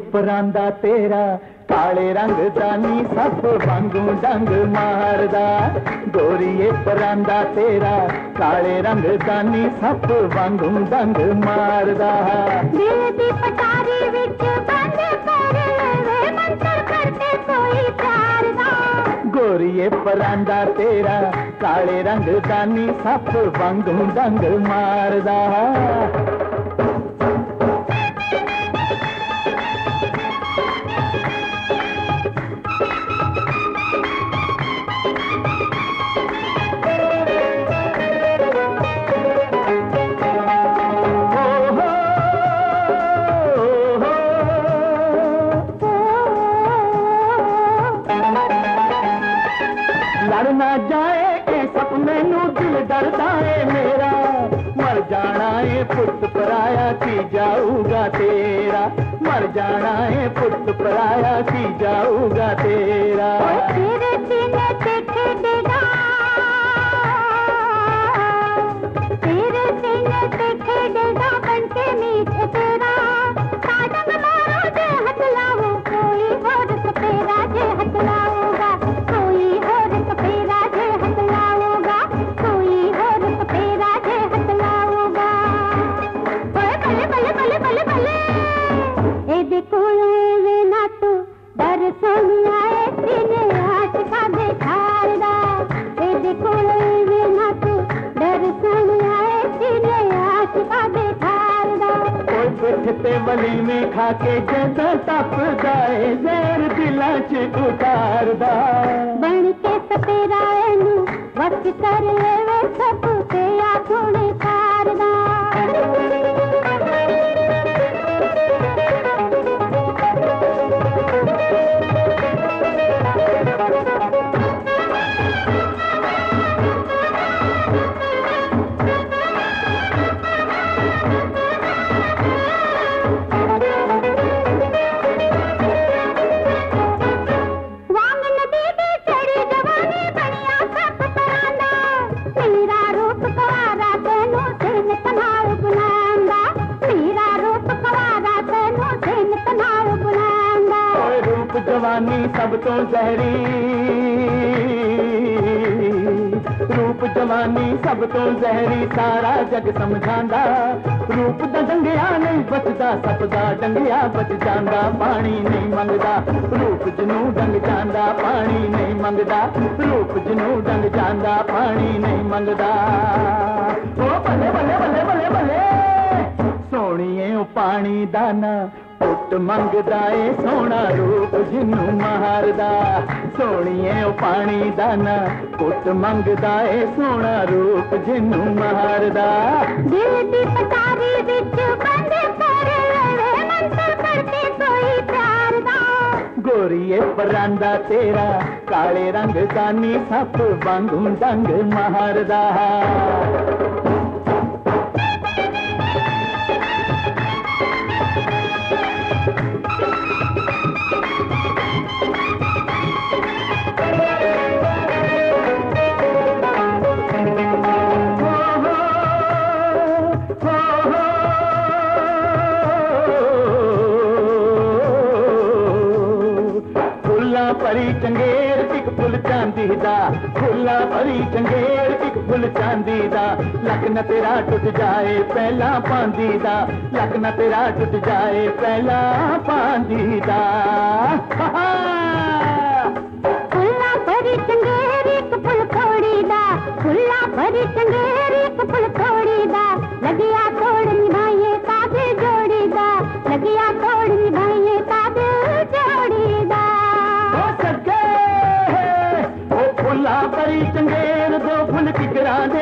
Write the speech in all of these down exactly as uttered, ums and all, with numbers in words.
परांदा तेरा काले रंग दानी सप वांगू डंग मारदा। गोरीए परांदा तेरा काले रंग दानी सप वांगू डंग मारदा। दिल दी पटारी विच बंद कर वे मंतर करते कोई प्यार दा। गोरीए परांदा तेरा काले रंग दानी सप वांगू डंग मारदा। लड़ना जाए के सपने नू दिल डरदा है मेरा। मर जाना है पुत पराया की जाऊगा तेरा। मर जाना है पुत पराया की जाऊगा तेरा। तेरे सीने पे खेडेगा, तेरे सीने पे खेडेगा बनके मीत तेरा। साजन मारो जे हथ लाओ कोई और सपेरा जे हथ लाओगा। कोई और सपेरा जे हथ लाओगा। कोई और सपेरा जे हथ लाओगा। ओए बल्ले बल्ले बल्ले बल्ले बल्ले ए देखो वे ना तू डर सोनिया ए सीने आशिका दे खारदा। ए देखो वे ना तू डर सोनिया ए सीने आशिका दे खारदा। कोई पिठते वली में खाके जैसा तप जाए जहर दिला च उतारदा। बन के सपेरा एनू वक्त कर लेवे सब ते आखोने खारदा। वांग नदी पे चढ़ी जवानी बनिया सप परांदा। मेरा रूप कवारा तेनू सिन तनाल बुलांदा। मेरा रूप कवारा तेनू सिन तनाल बुलांदा। ओए रूप जवानी सब तो जहरी। रूप जवानी सब तो जहरी सारा जग समझांदा। रूप दा डंगिया नहीं बचदा सप दा डंगिया बच जांदा। पानी नहीं मंगदा रूप जनू डंग जांदा। पानी नहीं मंगदा रूप जनू डंग जांदा। पानी नहीं मंगदा। ओ बल्ले बल्ले बल्ले बल्ले बल्ले सोहणीए ओ पानी दाना पुट मंगदा ए सोहना रूप जिन्नू मारदा। सोहणीए ओ पानी दाना पुट मंगदा ए सोहना रूप जिन्नू मारदा। दिल दी पटारी विच बंद कर वे मंतर करते कोई प्यार दा। गोरीए परांदा तेरा काले रंग दानी सप वांगू डंग मारदा। परी चंगेर टिक फुल चांदी दा। फुल्ला परी चंगेर टिक फुल चांदी दा। लक न तेरा टुट जाए पहला पांदी दा। लक न तेरा टुट जाए पहला पांदी दा। फुल्ला परी चंगेर एक फुल खोड़ी दा। फुल्ला परी चंगेर एक फुल खोड़ी दा। लगिया तोड़ निभाइए ताबे जोड़ी दा। लगिया तोड़ निभाइए ताबे जोड़ी दा। फुल्ला परी चंगेर दो फुल किकरा दे।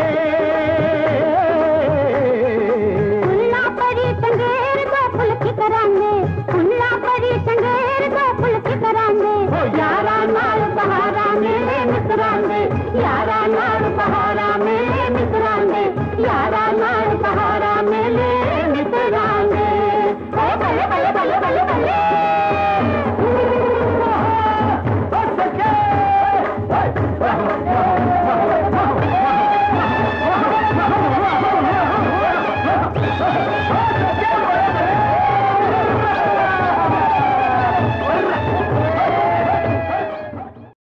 फुल्ला परी चंगेर दो फुल किकरा दे। फुल्ला परी चंगेर दो फुल किकरा दे। यारा नाल बहारा मेरे मित्रा दे। यारा